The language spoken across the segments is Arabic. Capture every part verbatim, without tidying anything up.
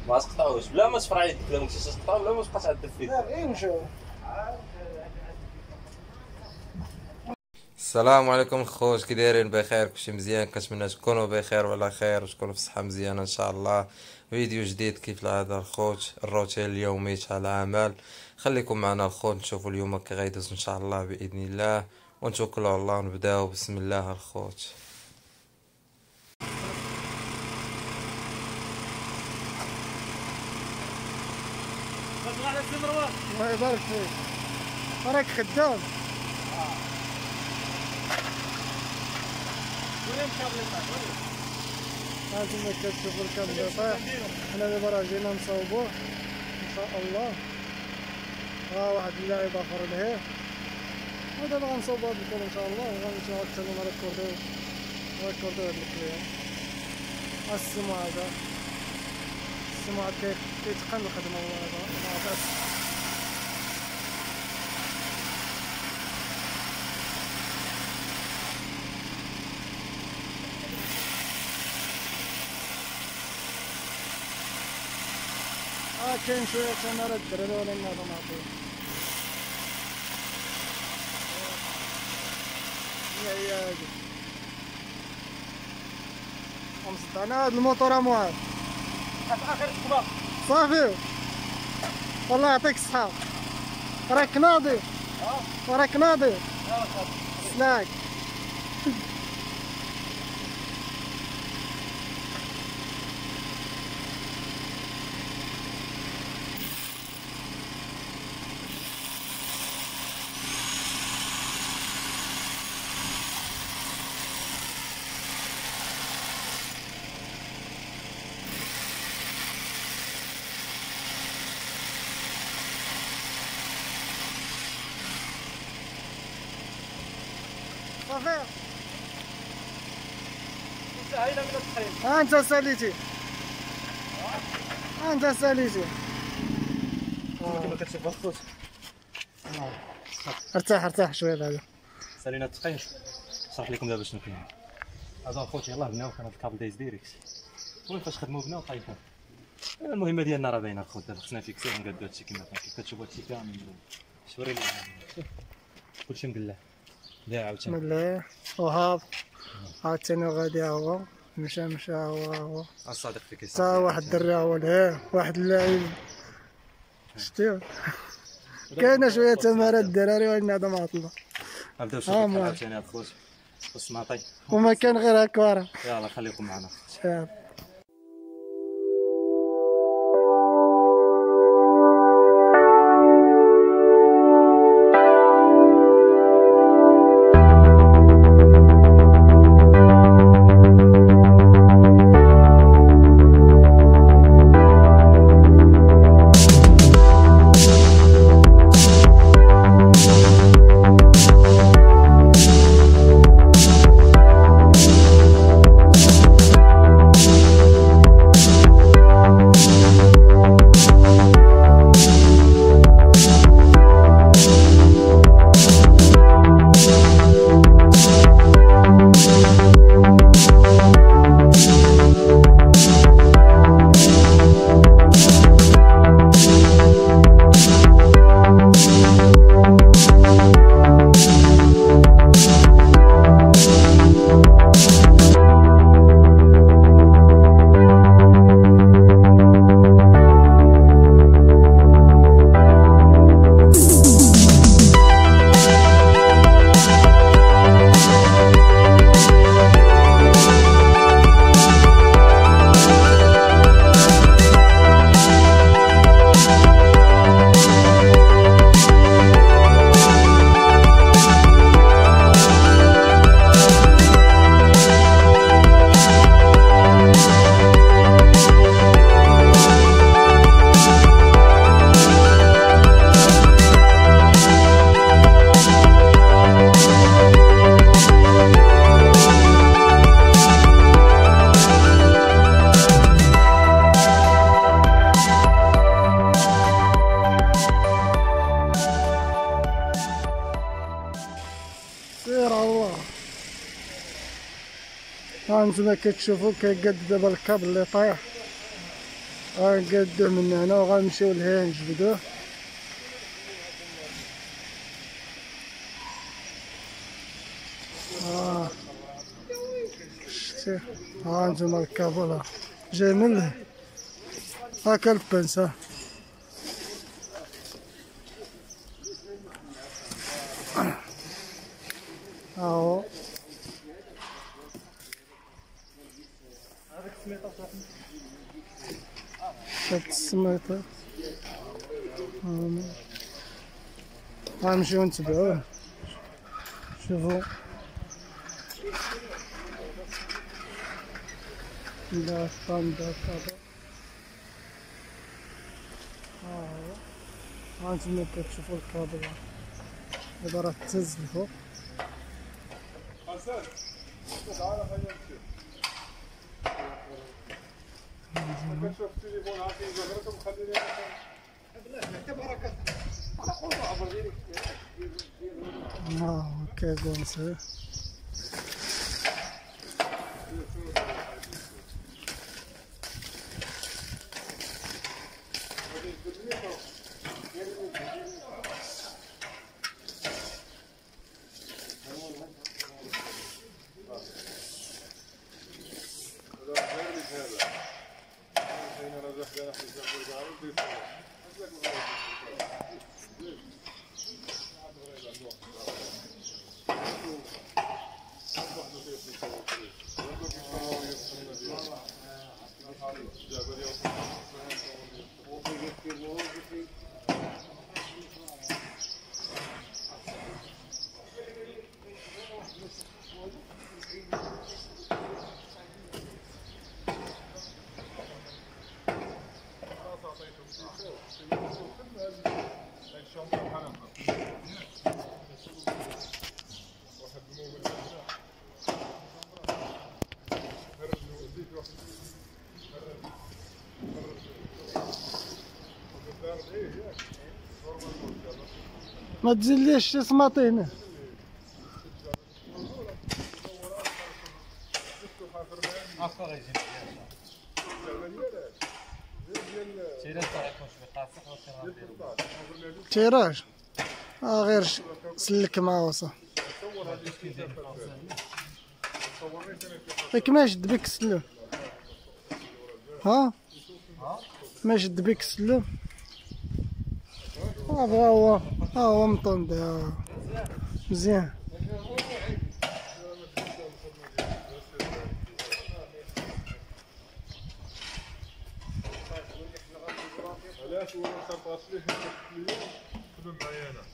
ما تقطعوش بلا ما تفرع يدك، بلا ما تمشيش تقطع بلا ما تبقى تعذب فيك. لا غير نمشيو. السلام عليكم خوت، كي دايرين؟ بخير؟ كلشي مزيان؟ كنتمنى تكونوا بخير وعلى خير وتكونوا في صحه مزيانه ان شاء الله. فيديو جديد كيف العاده الخوت، الروتين اليومي تاع العمل. خليكم معنا الخوت، نشوفوا اليوم كي غيدوز ان شاء الله باذن الله، ونتوكلوا على الله ونبداو بسم الله الخوت. الله يبارك فيك، راك خدام. هانتوما كتشوفوا الكاب اللي طايح، حنا دابا راه جينا نصاوبوه ان شاء الله. ها واحد اللاعب اخر لهيه، ودابا غنصاوبو هاد الكاب ان شاء الله، وغنمشيو غنتسناو نريكورديو نريكورديو هاد الكليان. ها السماعة هذا السماعة كيتقن الخدمة والله دابا ما عرفتش. اه كاين شوية تمارة الدراري ولا هذا معطيه. هي هي هادي غنصدعنا هاد الموتور ا معاذ. اخر تقبا صافي والله يعطيك الصحة، راك ناضي وراك ناضي. سلاك صافي. سهيله من التحريم. ها انت ساليتي، ها انت ساليتي. كما كتشوف الخوت ارتاح ارتاح شويه بعدا. سالينا التقييم. نشرح لكم دابا شنو كاين. هذا الخوت يلاه بناو كان هذا الكابل دايز ديريكت، المهم فاش خدمو بناو طايحين. المهمه ديالنا راه باينه الخوت، دابا خصنا فيكسيو ونقادو هادشي كما كان كيف كتشوفوا هادشي كامل. شوري لي كلشي مقلع لا عاوتاني بسم الله وهاب عاوتاني غادي ها هو مشى مشى ها هو ها هو الصادق فيك تا واحد الدري ها هو لهيه، واحد اللاعب شتيو. كاينه شويه تمارات الدراري ولكن هذا ما عطلنا. نبداو شوف بحال عاوتاني هاد الخوت خص نعطي وما كان غير هكا وراه. يلاه خليكم معنا. ها انتما كتشوفوا كيقاد دابا الكابل اللي طايح، غنقادوه من هنا وغنمشيو لهيه نجبدوه. اه شتي ها انتوما الكابولا جاي من له هاكا البنس. ها هاهو هاد السميطة غنمشيو نتبعوه. شوفو لا طندا طابا. هاهو هانتوما كتشوفو الكابولا دابا راه تهز الفوق. كتشوف التليفون عاطي زهرتهم خليني ها كيكونسي ما تزليش شي سماطين. تيراج اه غير سلك معاه وصا ياك ما شد بك السلم. ها ما شد بك السلم. ها هو ها هو مطند. ها مزيان. علاش هو ما كنبقاش ليه اليوم خدم معايا انا.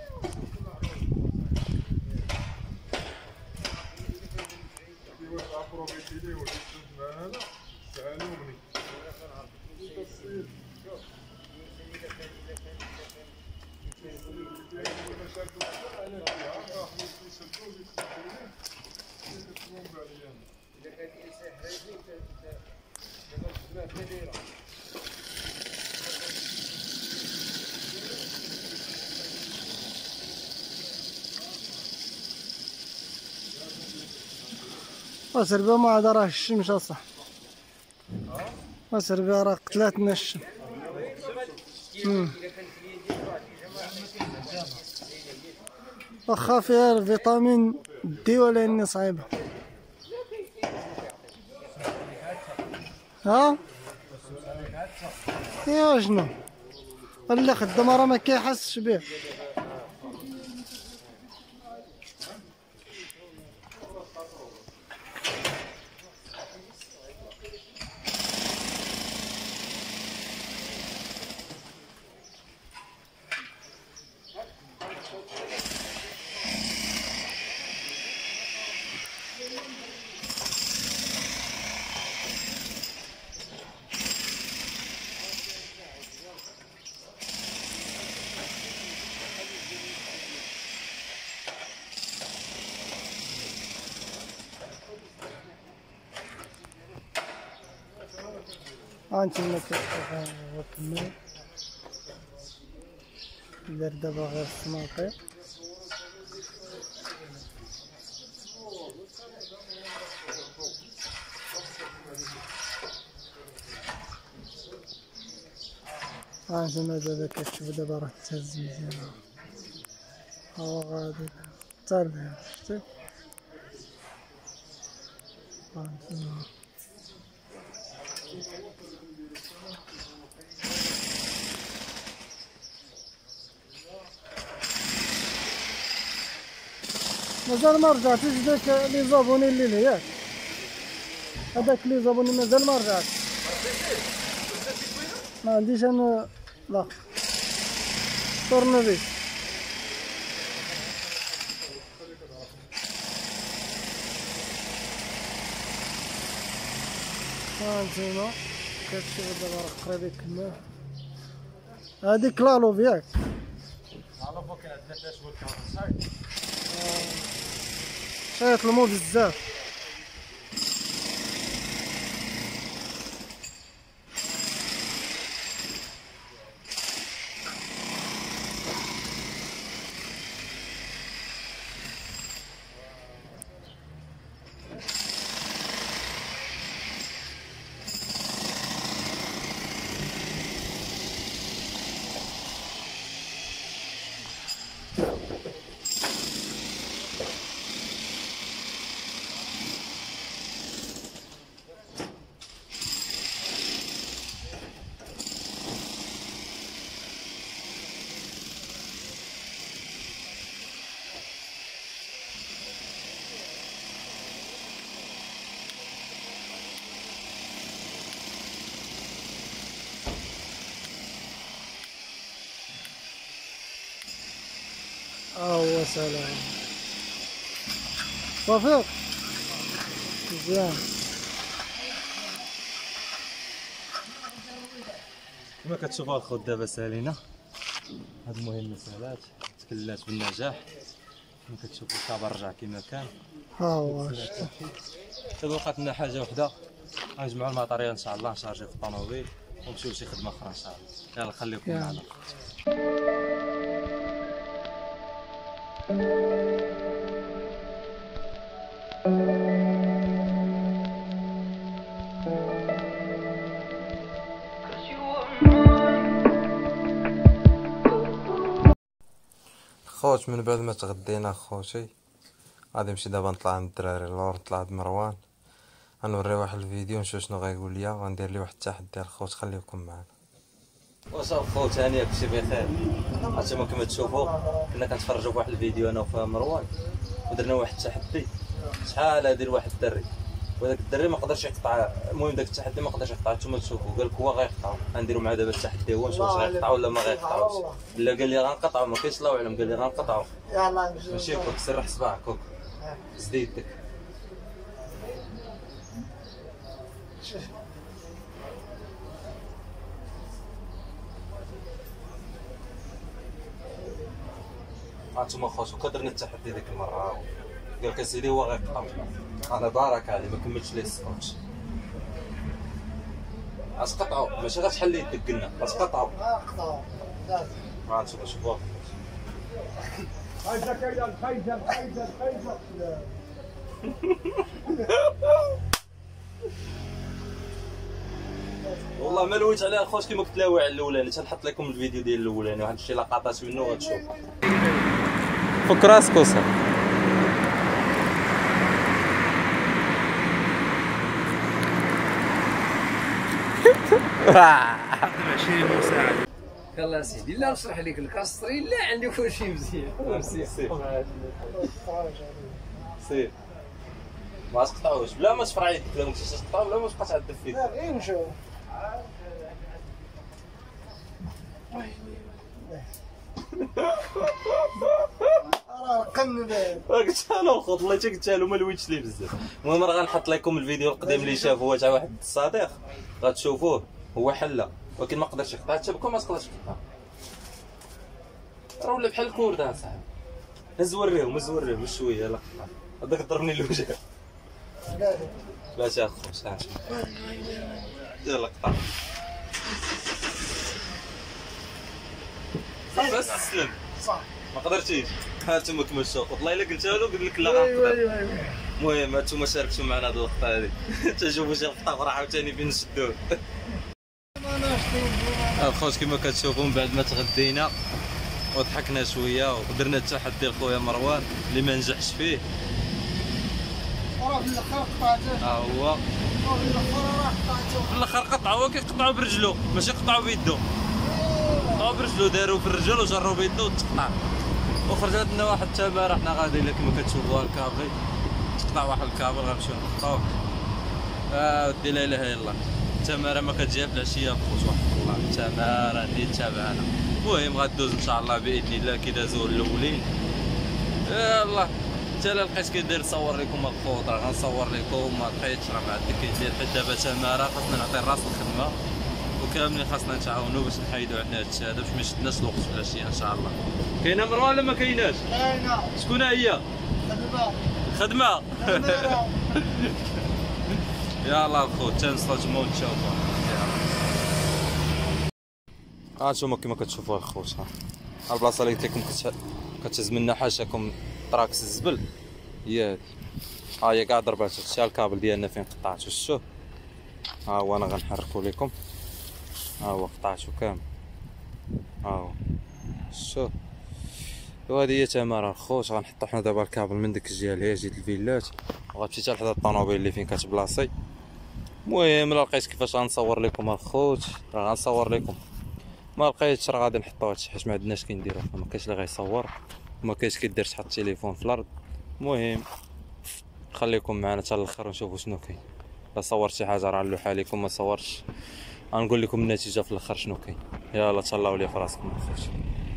كيفاش ابروفيتي ليه وليت معانا تعالوا وبني وسربا ما عاد راه الشمس اصح. وسربا راه قتلاتنا الشمس. واخا فيها الفيتامين دي ولكن صعيبة. ها ايوا شنو اللي خدام راه ما كيحسش به. هانتوما كتشوفو هو كمل دار دابا غير السماطي. هانتوما دابا كتشوفو دابا راه تهز مزيان هو غادي حتى لهنا شتي هانتوما مازال ما رجعتيش داك لي زابوني اللي لياك هذاك لي زابوني مازال ما رجعتش ما عنديش انا لا طورنوفيس هانتوما كتشوفو دابا راه قريب يكمل هاديك لالوف ياك لالوف كاين عندنا ثلاث شهور كامل شيطلمو بزاف اه هو سلام صافي مزيان كما كتشوفوا الخوت دابا سالينا هاد المهمه سالات تكلات بالنجاح كما كتشوفوا الكابا رجع كما كان ها هو دابا بقات لنا حاجه وحده غنجمعوا الماتريال ان شاء الله نشارجيو في الطوموبيل ونمشيو لشي خدمه اخرى ان شاء الله يلا خليكم يلا. معنا خوت من بعد ما تغدينا خوتي غادي نمشي دابا نطلع عند الدراري اللور نطلع عند مروان غنوري واحد الفيديو نشوف شنو غايقول ليا غندير ليه واحد التحدي الخوت خليكم معنا. واش الخوت هانيه كلشي بخير هانتوما كما تشوفوا كنا كنتفرجوا في واحد الفيديو انا وفا مروان ودرنا واحد التحدي شحال هادي لواحد الدري وهذاك الدري ما قدرش يقطع المهم داك التحدي ما قدرش يقطع نتوما تشوفوا قال لك هو غيقطعو غنديروا مع دابا التحدي هو نشوف واش غيقطعو ولا ما غيقطعوش لا قال لي غنقطعو ما كاينش الله اعلم قال لي غنقطعو يلا ماشي كوك سرح صباعك كوك زد يدك هانتوما خوتو كدرنا التحدي ديك المره قال لك اسيدي هو غيقطع انا بارك عليه ما كملتش ليه السكوتش اش قطعوا ماشي غتحل لي يدك قلنا اش قطعوا قطعوا هانتوما شوفوا هايدا كايدا هايدا هايدا هايدا والله ما لويت عليها الخوت كيما قلت له على الاولاني تنحط لكم الفيديو ديال الاولاني واحد شي لقطات منه غتشوف فك راسك وصل عشرين مساعد يلا سيدي لا نشرح لك الكاستري لا عندي كل شيء مزيان سير سير ما تقطعوش بلا ما تفرع يدك بلا ما تقطعو بلا ما تبقى تعذب فيك غير نمشيو راه قن قلت انا الخوت والله حتى قلتها له ما لويتش ليه بزاف المهم راه غنحط لكم الفيديو القديم اللي شافوه تاع واحد الصديق غتشوفوه هو حله ولكن ما قدرش يقطع حتى بكم ما تقدرش تقطع راه ولا بحال الكورده اصاحبي هز وريهم هز وريهم بشويه يلا قطع هذاك ضربني الوجه بلاش اخوش ها يلا قطع بس سلم صح ما قدرتيش ها انتم كما شوفوا والله الا قلتها له قال لك لا ايوا غنقدر ايوا ايوا المهم انتم شاركتوا معنا هذه اللقطه هذه تشوفوا شي لقطه اخرى عاوتاني فين نشدوه انا الخوت كما كتشوفوا من بعد ما تغدينا وضحكنا شويه ودرنا التحدي ديال خويا مروان اللي ما نجحش فيه. راه في الاخر قطعته. ها هو راه في الاخر راه قطعته. في الاخر قطعوا، هو كيقطعوا برجلو ماشي قطعوا بيدو. قطعوا برجلو داروا في الرجل وجروا بيدو وتقطع. وخرجت لنا واحد التماره حنا غاديين كما كتشوفوا الكابل تقطع واحد الكابل غنمشيو نقطعوه. اه ودي لا اله الا الله، التماره ما كتجيها في العشيه بخوت واحد الله، التماره اللي تابعنا. المهم غدوز ان شاء الله باذن الله كي دازو الاولين. يلاه حتى لا لقيت كيدير نصور لكم الخوت راه غنصور لكم، ما لقيتش راه ما عندك كيدير حيت دابا تماره خاصنا نعطي الراس الخدمه وكاملين خاصنا نتعاونوا باش نحيدوا عندنا هاد الشيء هذا باش ما يشدناش الوقت في العشيه ان شاء الله. كاينه مروه ولا ما كايناش؟ كاينه. شكون هي؟ خدمه. خدمه. تماره. يلا الخوت تنصدموا ونتشوفوا. ها انتوما كما كتشوفوا الخوت، ها البلاصه اللي قلت لكم كتهز منا حاشاكم طراكس الزبل هي هادي. ها هي كاع ضربات، هادشي الكابل ديالنا فين قطعتو شفتو. ها هو انا غنحركو لكم، ها هو قطعتو كامل، ها هو شفتو. وهذه هي تماره الخوت. غنحطو حنا دابا الكابل من ديك الجهه لهي جهه الفيلات وغتمشي حتى لحدا الطونوبيل اللي فين كتبلاصي. المهم الا لقيت كيفاش غنصور لكم الخوت راه غنصور لكم، ما لقيتش راه غادي نحطو هادشي حيت ما عندناش كنديرو، ما كاينش اللي غيصور وما كاينش كيدير تحط التليفون في الارض. المهم خليكم معنا حتى الاخر ونشوفوا شنو كاين. الا صورت شي حاجه راه نلوحها لكم، ما صورتش غنقول لكم النتيجه في الاخر شنو كاين. يلا تهلاو ليا في راسكم الخوت.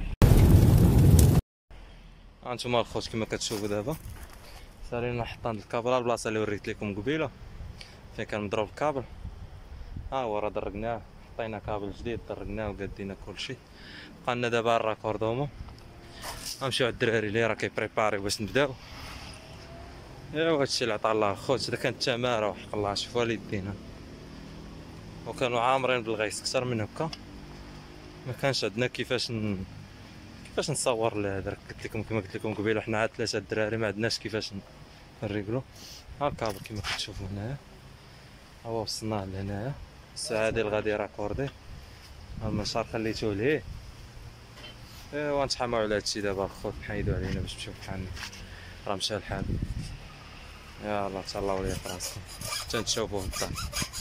هانتوما الخوت كما كتشوفوا دابا سالينا حطان الكابل على البلاصه اللي وريت لكم قبيله فين كان مضروب الكابل. ها هو راه درقناه، حطينا كابل جديد درقناه وقادينا كلشي. بقى لنا دابا الراكوردومون، غنمشيو عند الدراري اللي راه كيبريباريو باش نبداو. ايوا هادشي اللي عطا الله الخوت. اذا كانت تماره وحق الله شوفوا والدينا وكانوا عامرين بالغيس اكثر من هكا، ما كانش عندنا كيفاش ن... كيفاش نصور لهذا. قلت لكم كما قلت لكم قبيله حنا عاد ثلاثه الدراري ما عندناش كيفاش نريقلو. ها الكابل كما كتشوفوا هنايا، ها هو وصلناه لهنايا. الساعه ديال غادي راكوردي، ها المسار خليتوه ليه. ايوا نتحاماو على هادشي دابا الخوت، نحيدو علينا باش نمشيو بحالنا، راه مشى الحال. يلاه تهلاو ليا في راسكم حتى نتشوفوا في الدار.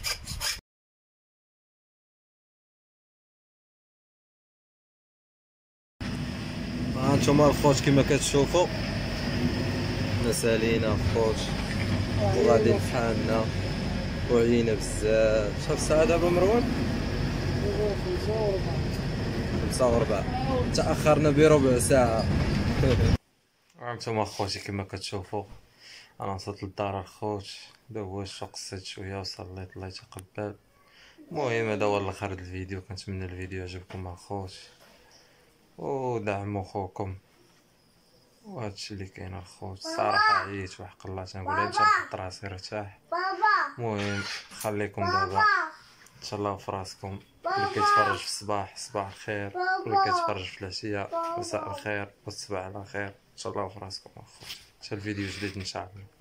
ها انتوما الخوت كما كتشوفوا حنا سالينا الخوت وغادي بحالنا وعينا بزاف. شحال الساعه دابا مروان؟ خمسة وربع، تأخرنا بربع ساعة. هانتوما خوتي كما كتشوفوا انا وصلت للدار الخوت، دوشت وقصيت شويه وصليت الله يتقبل. المهم هذا هو الاخر ديال الفيديو، كنتمنى الفيديو يعجبكم الخوت ودعموا خوكم وهادشي اللي كاين الخوت. الصراحه عييت وحق الله تنقولها باش نحط راسي نرتاح. المهم خليكم دابا تهلاو في راسكم. اللي كيتفرج في الصباح صباح الخير، واللي كيتفرج في العشيه مساء الخير والصباح على خير. تهلاو في راسكم الخوت، حتى الفيديو جديد ان شاء الله.